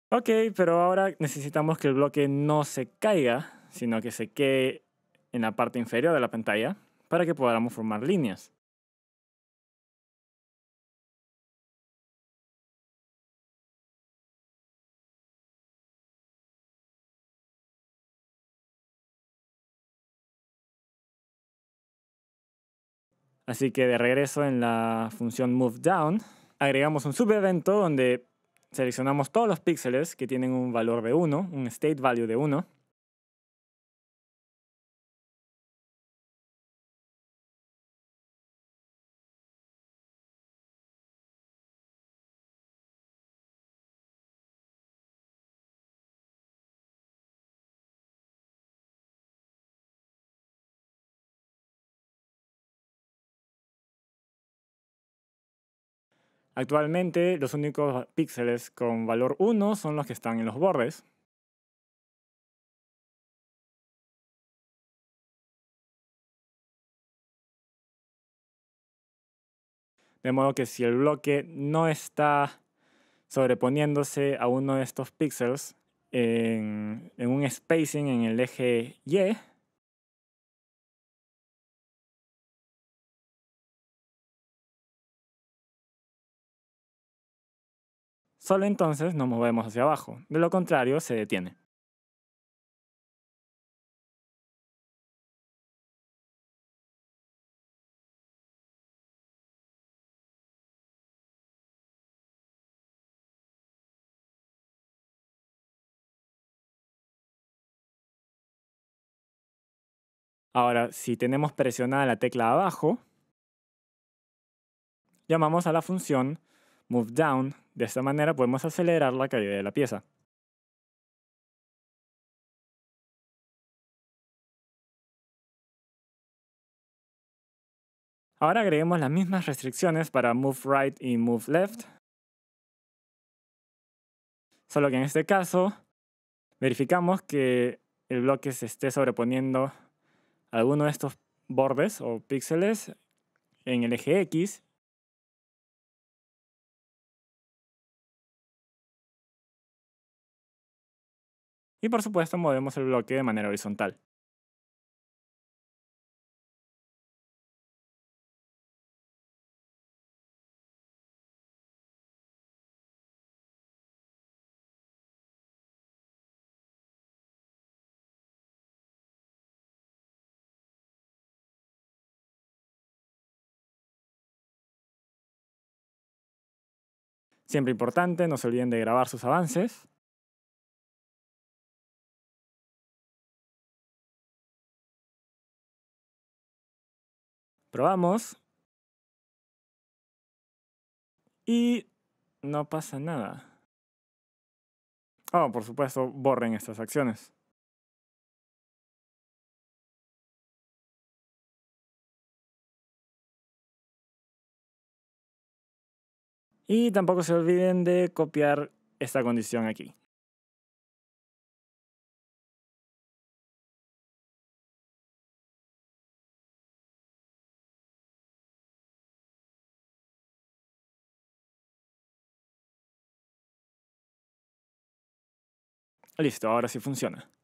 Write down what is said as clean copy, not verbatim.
Ok, pero ahora necesitamos que el bloque no se caiga, sino que se quede en la parte inferior de la pantalla para que podamos formar líneas. Así que de regreso en la función moveDown, agregamos un subevento donde seleccionamos todos los píxeles que tienen un valor de 1, un state value de 1. Actualmente los únicos píxeles con valor 1 son los que están en los bordes. De modo que si el bloque no está sobreponiéndose a uno de estos píxeles en un spacing en el eje Y, solo entonces nos movemos hacia abajo. De lo contrario, se detiene. Ahora, si tenemos presionada la tecla abajo, llamamos a la función moveDown. De esta manera podemos acelerar la caída de la pieza. Ahora agreguemos las mismas restricciones para moveRight y moveLeft. Solo que en este caso verificamos que el bloque se esté sobreponiendo a alguno de estos bordes o píxeles en el eje X. Y por supuesto movemos el bloque de manera horizontal. Siempre importante, no se olviden de grabar sus avances. Probamos. Y no pasa nada. Oh, por supuesto, borren estas acciones. Y tampoco se olviden de copiar esta condición aquí. Listo, ahora sí funciona.